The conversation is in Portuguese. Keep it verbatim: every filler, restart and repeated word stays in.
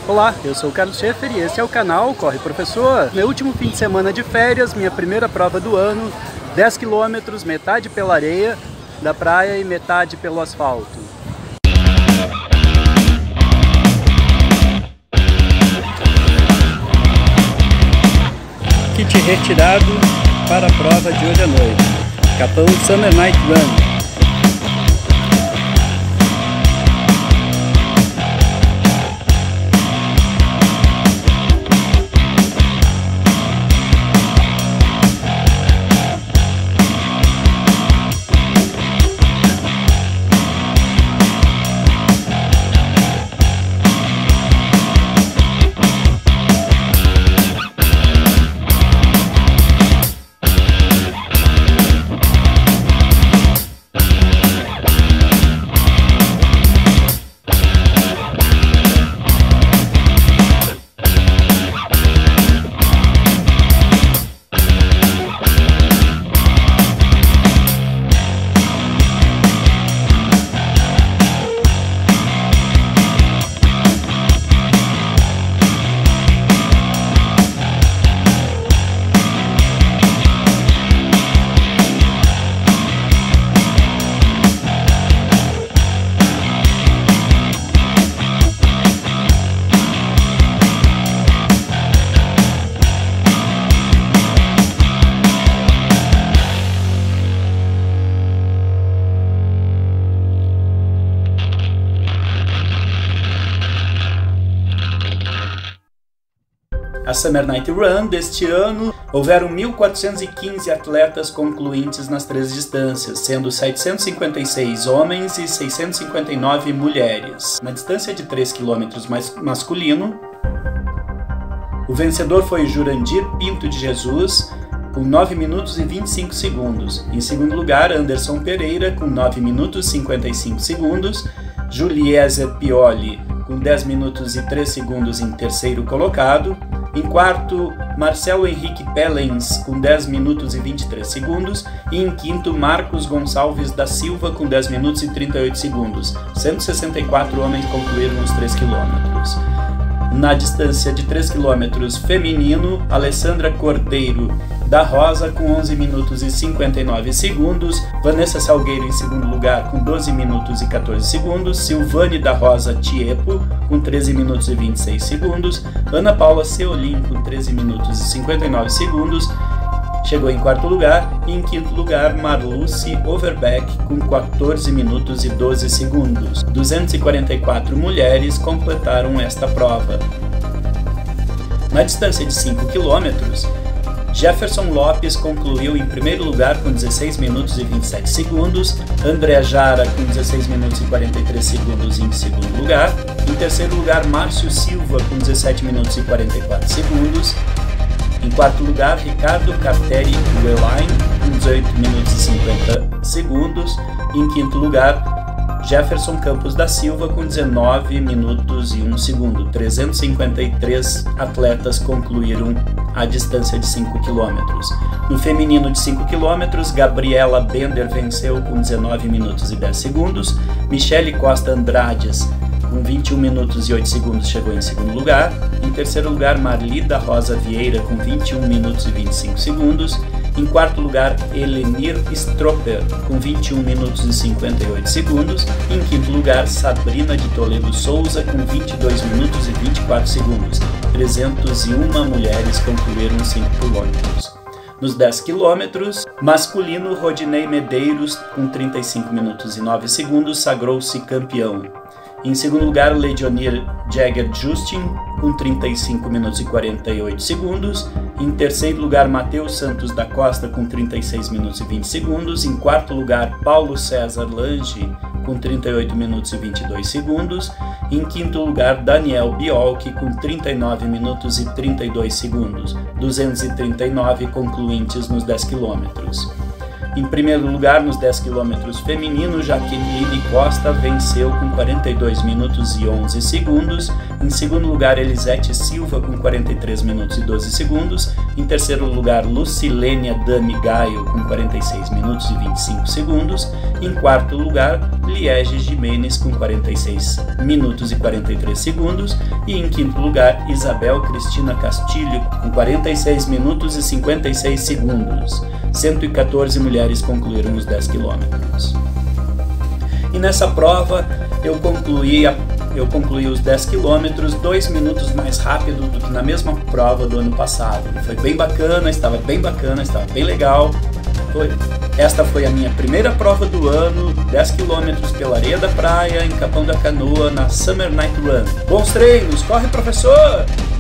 Olá, eu sou o Carlos Schaefer e esse é o canal Corre Professor. Meu último fim de semana de férias, minha primeira prova do ano, dez quilômetros, metade pela areia da praia e metade pelo asfalto. Kit retirado para a prova de hoje à noite. Capão Summer Night Run. A Summer Night Run deste ano, houveram mil quatrocentos e quinze atletas concluintes nas três distâncias, sendo setecentos e cinquenta e seis homens e seiscentos e cinquenta e nove mulheres. Na distância de três quilômetros masculino, o vencedor foi Jurandir Pinto de Jesus, com nove minutos e vinte e cinco segundos. Em segundo lugar, Anderson Pereira, com nove minutos e cinquenta e cinco segundos. Juliezer Pioli, com dez minutos e três segundos em terceiro colocado. Em quarto, Marcelo Henrique Pellens, com dez minutos e vinte e três segundos. E em quinto, Marcos Gonçalves da Silva, com dez minutos e trinta e oito segundos. cento e sessenta e quatro homens concluíram os três quilômetros. Na distância de três quilômetros feminino, Alessandra Cordeiro da Rosa, com onze minutos e cinquenta e nove segundos. Vanessa Salgueiro em segundo lugar, com doze minutos e quatorze segundos. Silvane da Rosa Tiepo, com treze minutos e vinte e seis segundos. Ana Paula Seolim, com treze minutos e cinquenta e nove segundos. Chegou em quarto lugar. E em quinto lugar, Marluce Overbeck, com quatorze minutos e doze segundos. duzentas e quarenta e quatro mulheres completaram esta prova. Na distância de cinco quilômetros, Jefferson Lopes concluiu em primeiro lugar com dezesseis minutos e vinte e sete segundos, André Jara com dezesseis minutos e quarenta e três segundos em segundo lugar, em terceiro lugar Márcio Silva com dezessete minutos e quarenta e quatro segundos, em quarto lugar Ricardo Carteri Welain com dezoito minutos e cinquenta segundos, e em quinto lugar Jefferson Campos da Silva com dezenove minutos e um segundo. trezentos e cinquenta e três atletas concluíram a distância de cinco quilômetros. No feminino de cinco quilômetros, Gabriela Bender venceu com dezenove minutos e dez segundos. Michele Costa Andrades, com vinte e um minutos e oito segundos, chegou em segundo lugar. Em terceiro lugar, Marlida Rosa Vieira, com vinte e um minutos e vinte e cinco segundos. Em quarto lugar, Elenir Stropper, com vinte e um minutos e cinquenta e oito segundos. E em quinto lugar, Sabrina de Toledo Souza, com vinte e dois minutos e vinte e quatro segundos. trezentas e uma mulheres concluíram os cinco quilômetros. Nos dez quilômetros, masculino, Rodinei Medeiros, com trinta e cinco minutos e nove segundos, sagrou-se campeão. Em segundo lugar, Legionir Jagger Justin, com trinta e cinco minutos e quarenta e oito segundos. Em terceiro lugar, Matheus Santos da Costa, com trinta e seis minutos e vinte segundos. Em quarto lugar, Paulo César Lange, com trinta e oito minutos e vinte e dois segundos. Em quinto lugar, Daniel Biolchi, com trinta e nove minutos e trinta e dois segundos. duzentos e trinta e nove concluintes nos dez quilômetros. Em primeiro lugar, nos dez quilômetros femininos, Jaqueline Costa venceu com quarenta e dois minutos e onze segundos. Em segundo lugar, Elisete Silva com quarenta e três minutos e doze segundos. Em terceiro lugar, Lucilênia Dami Gaio com quarenta e seis minutos e vinte e cinco segundos. Em quarto lugar, Liege Jimenez com quarenta e seis minutos e quarenta e três segundos. E em quinto lugar, Isabel Cristina Castilho com quarenta e seis minutos e cinquenta e seis segundos. cento e quatorze mulheres concluíram os dez quilômetros. E nessa prova eu concluí, a, eu concluí os dez quilômetros dois minutos mais rápido do que na mesma prova do ano passado. Foi bem bacana, estava bem bacana, estava bem legal. Foi, esta foi a minha primeira prova do ano, dez quilômetros pela areia da praia, em Capão da Canoa, na Summer Night Run. Bons treinos, corre professor!